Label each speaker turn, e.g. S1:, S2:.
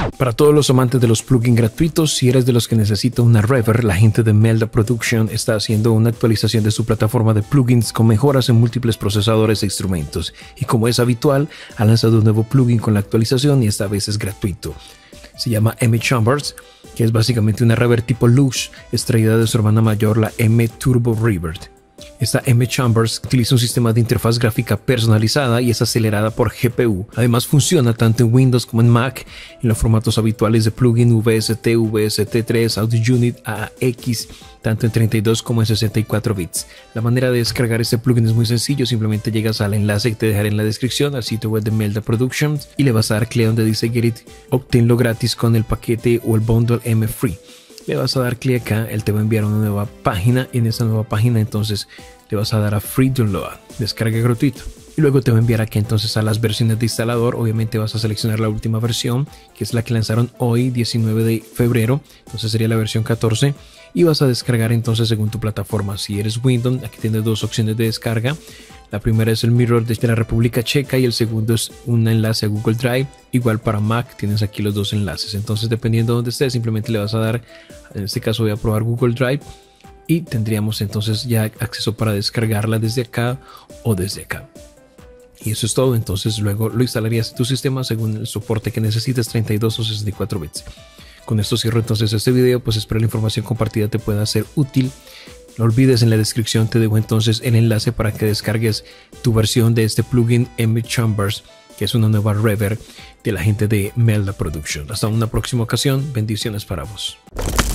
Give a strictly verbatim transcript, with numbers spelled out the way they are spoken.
S1: Para todos los amantes de los plugins gratuitos, si eres de los que necesita una reverb, la gente de Melda Production está haciendo una actualización de su plataforma de plugins con mejoras en múltiples procesadores e instrumentos. Y como es habitual, ha lanzado un nuevo plugin con la actualización y esta vez es gratuito. Se llama M Chambers, que es básicamente una reverb tipo Lush extraída de su hermana mayor, la M Turbo Reverb. Esta M Chambers utiliza un sistema de interfaz gráfica personalizada y es acelerada por G P U. Además funciona tanto en Windows como en Mac en los formatos habituales de plugin V S T, V S T tres, Audio Unit, A X, tanto en treinta y dos como en sesenta y cuatro bits. La manera de descargar este plugin es muy sencillo, simplemente llegas al enlace que te dejaré en la descripción al sitio web de Melda Productions y le vas a dar clic donde dice Get It, obténlo gratis con el paquete o el bundle M Free. Le vas a dar clic acá, él te va a enviar una nueva página y en esa nueva página entonces le vas a dar a Free Download, descarga gratuito. Y luego te va a enviar aquí entonces a las versiones de instalador. Obviamente vas a seleccionar la última versión, que es la que lanzaron hoy, diecinueve de febrero. Entonces sería la versión catorce. Y vas a descargar entonces según tu plataforma. Si eres Windows, aquí tienes dos opciones de descarga. La primera es el Mirror desde la República Checa y el segundo es un enlace a Google Drive. Igual para Mac tienes aquí los dos enlaces. Entonces dependiendo de donde estés, simplemente le vas a dar, en este caso voy a probar Google Drive. Y tendríamos entonces ya acceso para descargarla desde acá o desde acá. Y eso es todo. Entonces luego lo instalarías en tu sistema según el soporte que necesites, treinta y dos o sesenta y cuatro bits. Con esto cierro entonces este video, pues espero la información compartida te pueda ser útil. No olvides, en la descripción te dejo entonces el enlace para que descargues tu versión de este plugin M Chambers, que es una nueva reverb de la gente de Melda Production. Hasta una próxima ocasión, bendiciones para vos.